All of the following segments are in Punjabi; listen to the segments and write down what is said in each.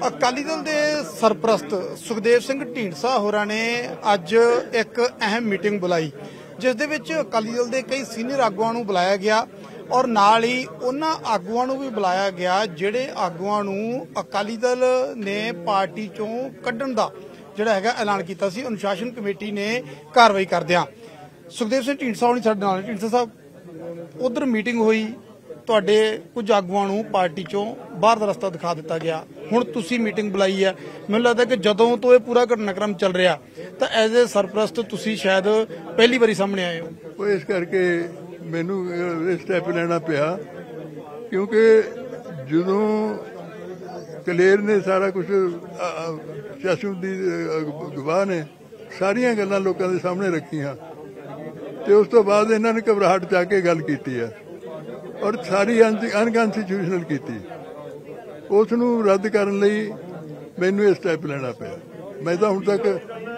ਅਕਾਲੀ ਦਲ ਦੇ ਸਰਪ੍ਰਸਤ ਸੁਖਦੇਵ ਸਿੰਘ ਢੀਂਡਸਾ ਹੋਰਾਂ ਨੇ ਅੱਜ ਇੱਕ ਅਹਿਮ ਮੀਟਿੰਗ ਬੁਲਾਈ ਜਿਸ ਦੇ ਵਿੱਚ ਅਕਾਲੀ ਦਲ ਦੇ ਕਈ ਸੀਨੀਅਰ ਆਗੂਆਂ ਨੂੰ ਬੁਲਾਇਆ ਗਿਆ ਔਰ ਨਾਲ ਹੀ ਉਹਨਾਂ ਆਗੂਆਂ ਨੂੰ ਵੀ ਬੁਲਾਇਆ ਗਿਆ ਜਿਹੜੇ ਆਗੂਆਂ ਨੂੰ ਅਕਾਲੀ ਦਲ ਨੇ ਪਾਰਟੀ ਚੋਂ ਕੱਢਣ ਦਾ ਜਿਹੜਾ ਹੈਗਾ ਐਲਾਨ ਕੀਤਾ ਸੀ। ਅਨੁਸ਼ਾਸਨ ਕਮੇਟੀ ਨੇ ਕਾਰਵਾਈ ਕਰਦਿਆਂ ਸੁਖਦੇਵ ਸਿੰਘ ਢੀਂਡਸਾ ਹੋਣੀ ਸਾਡੇ ਨਾਲ। ਢੀਂਡਸਾ ਸਾਹਿਬ, ਉਧਰ ਮੀਟਿੰਗ ਹੋਈ, ਤੁਹਾਡੇ ਕੁਝ ਆਗੂਆਂ ਨੂੰ ਪਾਰਟੀ ਚੋਂ ਬਾਹਰ ਦਾ ਰਸਤਾ ਦਿਖਾ ਦਿੱਤਾ ਗਿਆ। ਹੁਣ ਤੁਸੀਂ ਮੀਟਿੰਗ ਬੁਲਾਈ ਹੈ, ਮੈਨੂੰ ਲੱਗਦਾ ਕਿ ਜਦੋਂ ਤੋਂ ਇਹ ਪੂਰਾ ਘਟਨਾਕ੍ਰਮ ਚੱਲ ਰਿਹਾ ਤਾਂ ਐਜ਼ ਏ ਸਰਪ੍ਰਸਤ ਤੁਸੀਂ ਸ਼ਾਇਦ ਪਹਿਲੀ ਵਾਰੀ ਸਾਹਮਣੇ ਆਏ ਹੋ। ਇਸ ਕਰਕੇ ਮੈਨੂੰ ਇਹ ਸਟੈਪ ਲੈਣਾ ਪਿਆ ਕਿਉਂਕਿ ਜਦੋਂ ਕਲੇਰ ਨੇ ਸਾਰਾ ਕੁਝ ਸਿਆਸਤ ਦੀ ਗਵਾਹ ਨੇ ਸਾਰੀਆਂ ਗੱਲਾਂ ਲੋਕਾਂ ਦੇ ਸਾਹਮਣੇ ਰੱਖੀਆਂ ਤੇ ਉਸ ਤੋਂ ਬਾਅਦ ਇਹਨਾਂ ਨੇ ਘਬਰਾਹਟ ਚ ਆ ਕੇ ਗੱਲ ਕੀਤੀ ਹੈ ਔਰ ਸਾਰੀ ਅਨਕਨਸਟੀਟਿਊਸ਼ਨਲ ਕੀਤੀ। ਉਸ ਨੂੰ ਰੱਦ ਕਰਨ ਲਈ ਮੈਨੂੰ ਇਹ ਸਟੈਪ ਲੈਣਾ ਪਿਆ। ਮੈਂ ਤਾਂ ਹੁਣ ਤੱਕ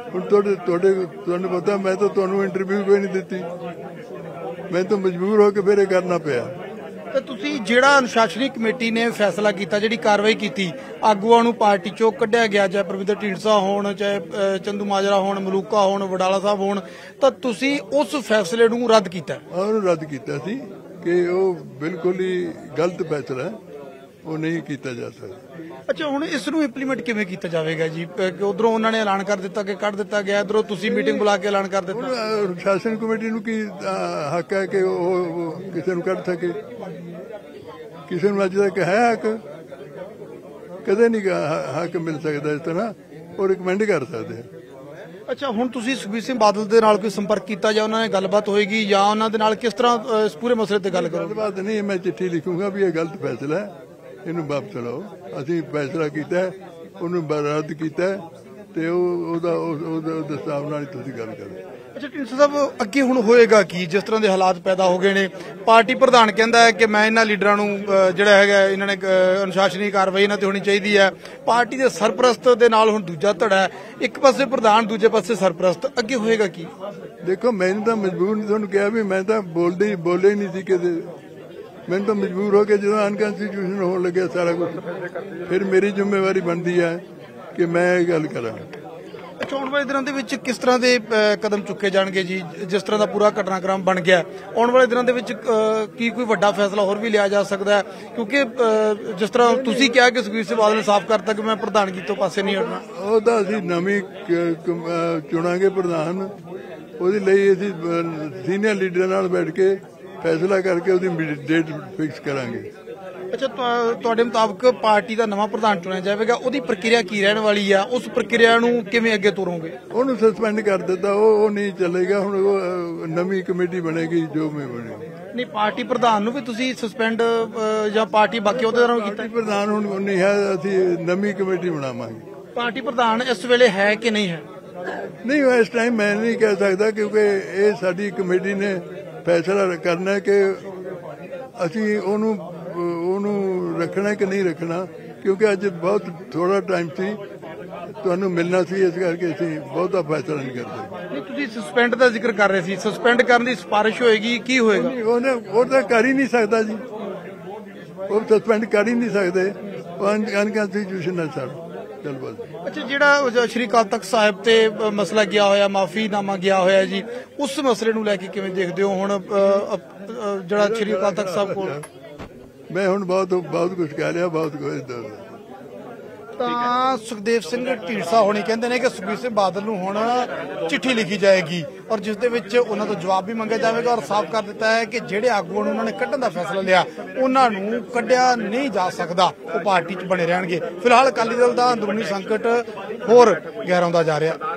ਤੁਹਾਨੂੰ ਪਤਾ ਮੈਂ ਤਾਂ ਤੁਹਾਨੂੰ ਇੰਟਰਵਿਊ ਕੋਈ ਨਹੀਂ ਦਿੱਤੀ, ਮੈਂ ਤਾਂ ਮਜਬੂਰ ਹੋ ਕੇ ਫਿਰ ਇਹ ਕਰਨਾ ਪਿਆ। ਤੇ ਤੁਸੀਂ ਜਿਹੜਾ ਅਨੁਸ਼ਾਸਨੀ ਕਮੇਟੀ ਨੇ ਫੈਸਲਾ ਕੀਤਾ, ਜਿਹੜੀ ਕਾਰਵਾਈ ਕੀਤੀ, ਆਗੂਆਂ ਨੂੰ ਪਾਰਟੀ ਚੋਂ ਕੱਢਿਆ ਗਿਆ, ਚਾਹੇ ਪ੍ਰਵਿੰਦਰ ਢੀਂਡਸਾ ਹੋਣ, ਚਾਹੇ ਚੰਦੂ ਮਾਜਰਾ ਹੋਣ, ਮਲੂਕਾ ਹੋਣ, ਵਡਾਲਾ ਸਾਹਿਬ ਹੋਣ, ਤਾਂ ਤੁਸੀਂ ਉਸ ਫੈਸਲੇ ਨੂੰ ਰੱਦ ਕੀਤਾ। ਉਹਨੂੰ ਰੱਦ ਕੀਤਾ ਸੀ ਕਿ ਉਹ ਬਿਲਕੁਲ ਹੀ ਗਲਤ ਫੈਸਲਾ, ਉਹ ਨਹੀਂ ਕੀਤਾ ਜਾ ਸਕਦਾ। ਅੱਛਾ, ਹੁਣ ਇਸ ਨੂੰ ਇੰਪਲੀਮੈਂਟ ਕਿਵੇਂ ਕੀਤਾ ਜਾਵੇਗਾ ਜੀ? ਉਧਰੋਂ ਉਹਨਾਂ ਨੇ ਐਲਾਨ ਕਰ ਦਿੱਤਾ ਕਿ ਕੱਢ ਦਿੱਤਾ ਗਿਆ, ਇਧਰੋਂ ਤੁਸੀਂ ਮੀਟਿੰਗ ਬੁਲਾ ਕੇ ਐਲਾਨ ਕਰ ਦਿੱਤਾ। ਸ਼ਾਸਨ ਕਮੇਟੀ ਨੂੰ ਕੀ ਹੱਕ ਹੈ ਕਿ ਉਹ ਕਿਸੇ ਨੂੰ ਕੱਢ ਸਕੇ? ਕਿਸੇ ਨੂੰ ਅੱਜ ਤੱਕ ਹੈ ਹੱਕ? ਕਦੇ ਨਹੀਂ ਹੱਕ ਮਿਲ ਸਕਦਾ ਇਸ ਤਰ੍ਹਾਂ। ਉਹ ਰਿਕਮੈਂਡ ਕਰ ਸਕਦੇ ਆ। ਅੱਛਾ, ਹੁਣ ਤੁਸੀਂ ਸੁਖਬੀਰ ਸਿੰਘ ਬਾਦਲ ਦੇ ਨਾਲ ਕੋਈ ਸੰਪਰਕ ਕੀਤਾ ਜਾਂ ਉਹਨਾਂ ਨਾਲ ਗੱਲਬਾਤ ਹੋਏਗੀ ਜਾਂ ਉਹਨਾਂ ਦੇ ਨਾਲ ਕਿਸ ਤਰ੍ਹਾਂ ਇਸ ਪੂਰੇ ਮਸਲੇ ਤੇ ਗੱਲ ਕਰੋਗੇ? ਗੱਲਬਾਤ ਨਹੀਂ, ਮੈਂ ਚਿੱਠੀ ਲਿਖੂੰਗਾ ਵੀ ਇਹ ਗਲਤ ਫੈਸਲਾ ਹੈ, ਇਹਨੂੰ ਵਾਪਸ ਲਓ। ਅਸੀਂ ਫੈਸਲਾ ਕੀਤਾ, ਉਹਨੂੰ ਰੱਦ ਕੀਤਾ ਤੇ ਉਹਦਾ ਹਿਸਾਬ ਨਾਲ ਤੁਸੀਂ ਗੱਲ ਕਰੋ। ਅੱਛਾ ਢੀਂਡਸਾ ਸਾਹਿਬ, ਅੱਗੇ ਹੁਣ ਹੋਏਗਾ ਕੀ? ਜਿਸ ਤਰ੍ਹਾਂ ਦੇ ਹਾਲਾਤ ਪੈਦਾ ਹੋ ਗਏ ਨੇ, ਪਾਰਟੀ ਪ੍ਰਧਾਨ ਕਹਿੰਦਾ ਹੈ ਕਿ ਮੈਂ ਇਹਨਾਂ ਲੀਡਰਾਂ ਨੂੰ ਜਿਹੜਾ ਹੈਗਾ ਇਹਨਾਂ ਨੇ ਅਨੁਸ਼ਾਸਨੀ ਕਾਰਵਾਈ ਇਹਨਾਂ ਤੇ ਹੋਣੀ ਚਾਹੀਦੀ ਹੈ। ਪਾਰਟੀ ਦੇ ਸਰਪ੍ਰਸਤ ਦੇ ਨਾਲ ਹੁਣ ਦੂਜਾ ਧੜਾ ਹੈ, ਇੱਕ ਪਾਸੇ ਪ੍ਰਧਾਨ, ਦੂਜੇ ਪਾਸੇ ਸਰਪ੍ਰਸਤ। ਅੱਗੇ ਹੋਏਗਾ ਕੀ? ਦੇਖੋ, ਮੈਨੂੰ ਤਾਂ ਮਜਬੂਰ ਨਹੀਂ, ਤੁਹਾਨੂੰ ਕਿਹਾ ਵੀ ਮੈਂ ਤਾਂ ਬੋਲੇ ਹੀ ਨਹੀਂ ਸੀ ਕਿਤੇ। ਮੈਨੂੰ ਤਾਂ ਮਜਬੂਰ ਹੋ ਕੇ ਜਦੋਂ ਅਨਕਨਸਟੀਟਿਊਸ਼ਨ ਹੋਣ ਲੱਗਿਆ ਸਾਰਾ ਕੁਝ, ਫਿਰ ਮੇਰੀ ਜ਼ਿੰਮੇਵਾਰੀ ਬਣਦੀ ਹੈ ਕਿ ਮੈਂ ਇਹ ਗੱਲ ਕਰਾਂ। ਅੱਛਾ, ਆਉਣ ਵਾਲੇ ਦਿਨਾਂ ਦੇ ਵਿੱਚ ਕਿਸ ਤਰ੍ਹਾਂ ਦੇ ਕਦਮ ਚੁੱਕੇ ਜਾਣਗੇ ਜੀ? ਜਿਸ ਤਰ੍ਹਾਂ ਦਾ ਪੂਰਾ ਘਟਨਾਕ੍ਰਮ ਬਣ ਗਿਆ, ਆਉਣ ਵਾਲੇ ਦਿਨਾਂ ਦੇ ਵਿੱਚ ਕੀ ਕੋਈ ਵੱਡਾ ਫੈਸਲਾ ਹੋਰ ਵੀ ਲਿਆ ਜਾ ਸਕਦਾ ਹੈ? ਕਿਉਂਕਿ ਜਿਸ ਤਰ੍ਹਾਂ ਤੁਸੀਂ ਕਿਹਾ ਕਿ ਸੁਖਬੀਰ ਸਿੰਘ ਬਾਦਲ ਨੇ ਸਾਫ਼ ਕਰਤਾ ਕਿ ਮੈਂ ਪ੍ਰਧਾਨਗੀ ਤੋਂ ਪਾਸੇ ਨਹੀਂ ਹਟਣਾ। ਉਹ ਤਾਂ ਅਸੀਂ ਨਵੀਂ ਚੁਣਾਂਗੇ ਪ੍ਰਧਾਨ, ਉਹਦੇ ਲਈ ਅਸੀਂ ਸੀਨੀਅਰ ਲੀਡਰਾਂ ਨਾਲ ਬੈਠ ਕੇ ਫੈਸਲਾ ਕਰਕੇ ਉਹਦੀ ਡੇਟ ਫਿਕਸ ਕਰਾਂਗੇ। ਅੱਛਾ, ਤੁਹਾਡੇ ਮੁਤਾਬਕ ਪਾਰਟੀ ਦਾ ਨਵਾਂ ਪ੍ਰਧਾਨ ਚੁਣਿਆ ਜਾਵੇਗਾ, ਉਹਦੀ ਪ੍ਰਕਿਰਿਆ ਕੀ ਰਹਿਣ ਵਾਲੀ ਆ? ਉਸ ਪ੍ਰਕਿਰਿਆ ਨੂੰ ਕਿਵੇਂ ਅੱਗੇ ਤੋਰੋਗੇ? ਉਹਨੂੰ ਸਸਪੈਂਡ ਕਰ ਦਿੱਤਾ, ਉਹ ਨਹੀਂ ਚੱਲੇਗਾ। ਹੁਣ ਉਹ ਨਵੀਂ ਕਮੇਟੀ ਬਣੇਗੀ, ਜੋ ਮੈਂ ਬਣੇਗੀ। ਨਹੀਂ, ਪਾਰਟੀ ਪ੍ਰਧਾਨ ਨੂੰ ਵੀ ਤੁਸੀਂ ਸਸਪੈਂਡ ਜਾਂ ਪਾਰਟੀ ਬਾਕੀ ਉਹਦੇ ਨਾਲ ਕੀਤਾ? ਪ੍ਰਧਾਨ ਹੁਣ ਨਹੀਂ ਹੈ, ਅਸੀਂ ਨਵੀਂ ਕਮੇਟੀ ਬਣਾਵਾਂਗੇ। ਪਾਰਟੀ ਪ੍ਰਧਾਨ ਇਸ ਵੇਲੇ ਹੈ ਕਿ ਨਹੀਂ ਹੈ? ਨਹੀਂ, ਇਸ ਟਾਈਮ ਮੈਂ ਨਹੀਂ ਕਹਿ ਸਕਦਾ ਕਿਉਂਕਿ ਇਹ ਸਾਡੀ ਕਮੇਟੀ ਨੇ ਫੈਸਲਾ ਕਰਨਾ ਕਿ ਅਸੀਂ ਉਹਨੂੰ ਰੱਖਣਾ ਕਿ ਨਹੀਂ ਰੱਖਣਾ, ਕਿਉਂਕਿ ਅੱਜ ਬਹੁਤ ਥੋੜਾ ਟਾਈਮ ਸੀ, ਤੁਹਾਨੂੰ ਮਿਲਣਾ ਸੀ, ਇਸ ਕਰਕੇ ਅਸੀਂ ਬਹੁਤਾ ਫੈਸਲਾ ਨਹੀਂ ਕਰਦੇ। ਨਹੀਂ, ਤੁਸੀਂ ਸਸਪੈਂਡ ਦਾ ਜ਼ਿਕਰ ਕਰ ਰਹੇ ਸੀ, ਸਸਪੈਂਡ ਕਰਨ ਦੀ ਸਿਫਾਰਿਸ਼ ਹੋਏਗੀ, ਕੀ ਹੋਏਗਾ? ਉਹ ਤਾਂ ਕਰ ਹੀ ਨਹੀਂ ਸਕਦਾ ਜੀ, ਉਹ ਸਸਪੈਂਡ ਕਰ ਹੀ ਨਹੀਂ ਸਕਦੇ, ਅਨਕਨਸਟੀਟਿਊਸ਼ਨ ਹੈ ਸਰ। ਚਲ ਬਸ। ਅੱਛਾ, ਜਿਹੜਾ ਸ਼੍ਰੀ ਅਕਾਲ ਤਖਤ ਸਾਹਿਬ ਤੇ ਮਸਲਾ ਗਿਆ ਹੋਇਆ, ਮਾਫੀਨਾਮਾ ਗਿਆ ਹੋਇਆ ਜੀ, ਉਸ ਮਸਲੇ ਨੂੰ ਲੈ ਕੇ ਕਿਵੇਂ ਦੇਖਦੇ ਹੋ? ਹੁਣ ਜਿਹੜਾ ਸ਼੍ਰੀ ਅਕਾਲ ਤਖਤ ਸਾਹਿਬ ਕੋਲ ਮੈਂ ਹੁਣ ਬਹੁਤ ਕੁਝ ਕਹਿ ਲਿਆ, ਬਹੁਤ ਕੁਝ ਤਾਂ ਸੁਖਦੇਵ ਸਿੰਘ ਢੀਂਡਸਾ ਹੋਣੀ ਕਹਿੰਦੇ ਨੇ ਕਿ ਸੁਖਬੀਰ ਸਿੰਘ ਬਾਦਲ ਨੂੰ ਹੁਣ ਚਿੱਠੀ ਲਿਖੀ ਜਾਏਗੀ ਔਰ ਜਿਸ ਦੇ ਵਿੱਚ ਉਹਨਾਂ ਤੋਂ ਜਵਾਬ ਵੀ ਮੰਗਿਆ ਜਾਵੇਗਾ ਔਰ ਸਾਫ਼ ਕਰ ਦਿੱਤਾ ਹੈ ਕਿ ਜਿਹੜੇ ਆਗੂਆਂ ਨੂੰ ਉਹਨਾਂ ਨੇ ਕੱਢਣ ਦਾ ਫੈਸਲਾ ਲਿਆ, ਉਹਨਾਂ ਨੂੰ ਕੱਢਿਆ ਨਹੀਂ ਜਾ ਸਕਦਾ, ਉਹ ਪਾਰਟੀ 'ਚ ਬਣੇ ਰਹਿਣਗੇ। ਫਿਲਹਾਲ ਅਕਾਲੀ ਦਲ ਦਾ ਅੰਦਰੂਨੀ ਸੰਕਟ ਹੋਰ ਗਹਿਰਾਉਂਦਾ ਜਾ ਰਿਹਾ।